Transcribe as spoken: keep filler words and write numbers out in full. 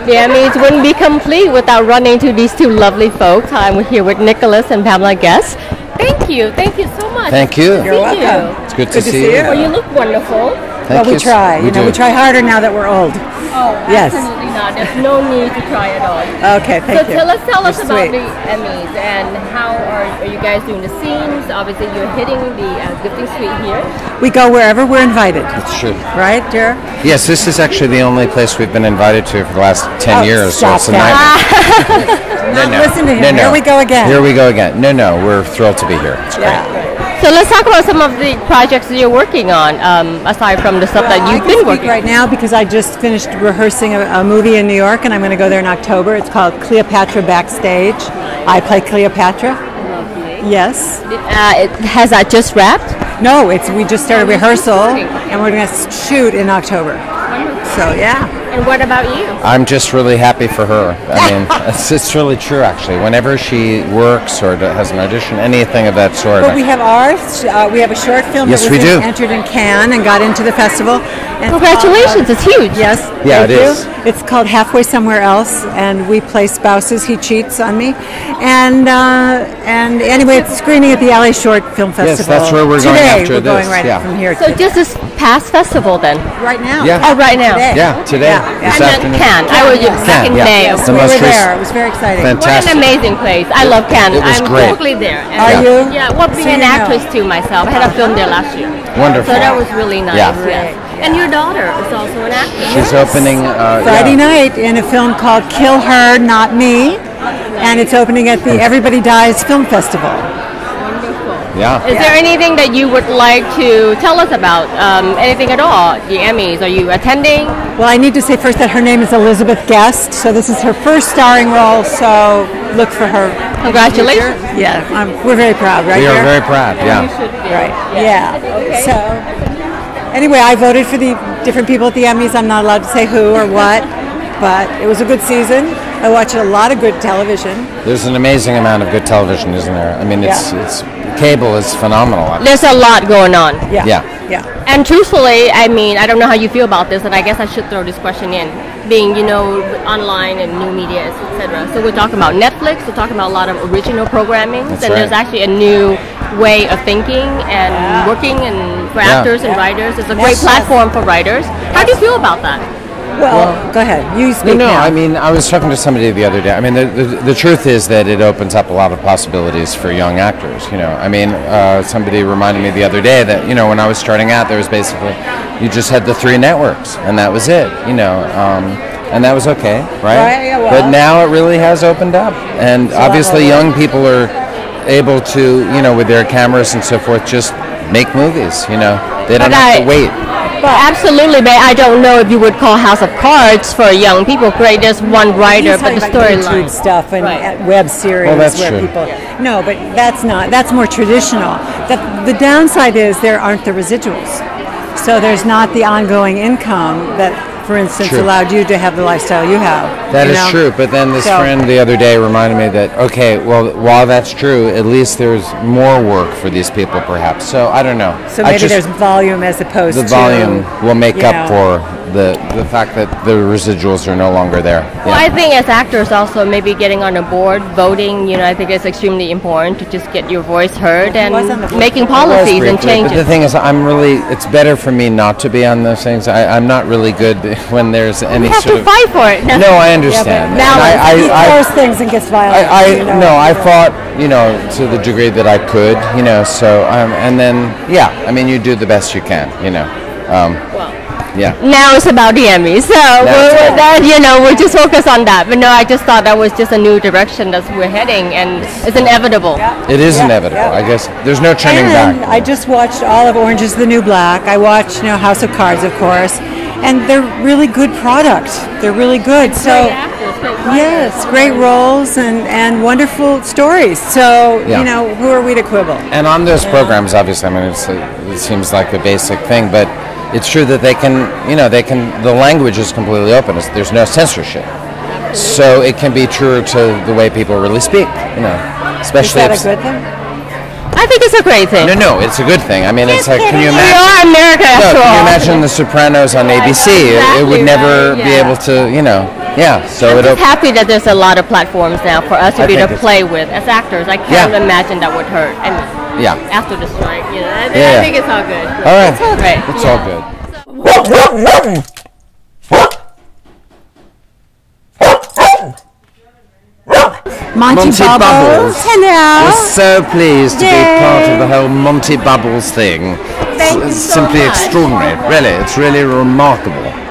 The Emmys wouldn't be complete without running into these two lovely folks. I'm here with Nicholas and Pamela Guest. Thank you. Thank you so much. Thank you. You're welcome. You. It's good, Good to, to see, see you. you. Well, you look wonderful. Thank well, we you. try. We you know, do. we try harder now that we're old. Oh, Yes. absolutely not. There's no need to try at all. Okay, thank so you. tell us, tell us You're about sweet. the Emmys and how are, are you guys doing the scenes? Obviously, you're hitting the uh, gifting suite here. We go wherever we're invited. It's true. Right, dear? Yes, this is actually the only place we've been invited to for the last ten Oh, years. stop so it's a that. nightmare. no, no. Listen to him. No, no. Here we go again. Here we go again. No, no. We're thrilled to be here. It's great. Yeah. So let's talk about some of the projects that you're working on, um, aside from the stuff that I you've can been speak working right on. now because I just finished rehearsing a, a movie in New York, and I'm going to go there in October. It's called Cleopatra Backstage. I play Cleopatra. Lovely. Yes. Uh, it, has that just wrapped? No, it's we just started Oh, you're just rehearsal, shooting. and we're going to shoot in October. So yeah. And what about you? I'm just really happy for her. I mean, it's, it's really true, actually. Whenever she works or has an audition, anything of that sort. But we have ours. Uh, we have a short film Yes, that was we do. in- entered in Cannes and got into the festival. And Congratulations, it's huge. Yes. Yeah, thank it you. is. It's called Halfway Somewhere Else, and we play spouses. He cheats on me, and uh, and anyway, it's screening at the L A Short Film Festival. Yes, that's where we're going Today, after we're going this, right yeah. from here. So to- just this past festival then? right now. Yeah. Oh, right now. Today. Yeah, today. Yeah, yeah. This And then afternoon. Cannes. I was Cannes, back in yeah. May. Yes, What the we most were recent- there. It was very exciting. Fantastic. an amazing place. I love Cannes. It was I'm great. totally there. And Are you? Yeah, well, being So an you know. actress too myself. I had a film there last year. Wonderful. So that was really nice. Yeah. Yes. And your daughter is also an actress. She's opening uh, Friday yeah. night in a film called Kill Her, Not Me, and it's opening at the Everybody Dies Film Festival. Wonderful. Yeah. Is there anything that you would like to tell us about? Um, anything at all? The Emmys? Are you attending? Well, I need to say first that her name is Elizabeth Guest, so this is her first starring role, so look for her. Congratulations. Yeah, um, we're very proud, right? We are there? very proud. Yeah. Right, yeah. Okay. So, anyway, I voted for the different people at the Emmys. I'm not allowed to say who or what, but it was a good season. I watched a lot of good television. There's an amazing amount of good television, isn't there? I mean, it's Yeah. it's cable is phenomenal. There's a lot going on. Yeah. Yeah. Yeah. And truthfully, I mean, I don't know how you feel about this, and I guess I should throw this question in. Being, you know, online and new media, et cetera. So we're talking about Netflix, we're talking about a lot of original programming, That's and right. there's actually a new way of thinking and working and for Yeah. actors and writers. It's a great Yes. platform for writers. How do you feel about that? Well, go ahead. You No, speak no. now. I mean, I was talking to somebody the other day. I mean, the, the the truth is that it opens up a lot of possibilities for young actors. You know, I mean, uh, somebody reminded me the other day that you know when I was starting out, there was basically you just had the three networks, and that was it. You know. Um, and that was okay, right? Right, yeah, well. But now it really has opened up, and obviously level. young people are able to, you know, with their cameras and so forth, just make movies. You know, they don't But have I- to wait. Well, absolutely, but I don't know if you would call House of Cards for young people. Great, there's one writer, He's but the talking about storyline. YouTube stuff and Right. uh, web series Well, that's where true. people. No, but that's not. That's more traditional. The, the downside is there aren't the residuals, so there's not the ongoing income that, for instance, True. allowed you to have the lifestyle you have. That you is know? true, but then this So- friend the other day reminded me that okay, well, while that's true, at least there's more work for these people, perhaps. So I don't know. So I maybe just- there's volume as opposed the to volume will make you up know. for the the fact that the residuals are no longer there. Well, Yeah. I think as actors also maybe getting on a board, voting, you know, I think it's extremely important to just get your voice heard and was on the board. making I was policies and briefly, changes. But the thing is, I'm really. It's better for me not to be on those things. I, I'm not really good when there's any you have sort to of. fight for it. No, I Yeah, understand. but And now I, he I, I, throws things and gets violent. I, I you know, no, I you know. fought, you know, to the degree that I could, you know. So, um, and then, yeah, I mean, you do the best you can, you know. Um, Well, yeah. now it's about the Emmys, so we're, we're that, you know, we're just focused on that. But no, I just thought that was just a new direction that we're heading, and it's inevitable. It is Yeah, inevitable. yeah. I guess there's no turning And back. I just watched all of Orange is the New Black. I watched, you know, House of Cards, of course, and they're really good product. They're really good. So. Great actors, great writers. Yes, great roles and, and wonderful stories. So, Yeah. you know, who are we to quibble? And on those programs, obviously, I mean, it's a, it seems like a basic thing, but it's true that they can, you know, they can. The language is completely open. It's, there's no censorship, so it can be true to the way people really speak. You know, Is especially. that a if- good thing? I think it's a great thing. No, no, it's a good thing. I mean, it's like, can you We imagine? are America No, after can you all. imagine The Sopranos on A B C? It- it would Exactly never right, be yeah. able to, you know. Yeah, so I'm it just op- happy that there's a lot of platforms now for us to I be able think to play with as actors. I can't Yeah. imagine that would hurt. And yeah. after the strike, you know, I, Yeah, I yeah. think it's all good. All right. It's all great. It's Yeah. all good. Monty, Monty Bubbles. Bubbles. Hello. We're so pleased to be Yay. part of the whole Monty Bubbles thing. Thank it's you so simply much. extraordinary. Really, it's really remarkable.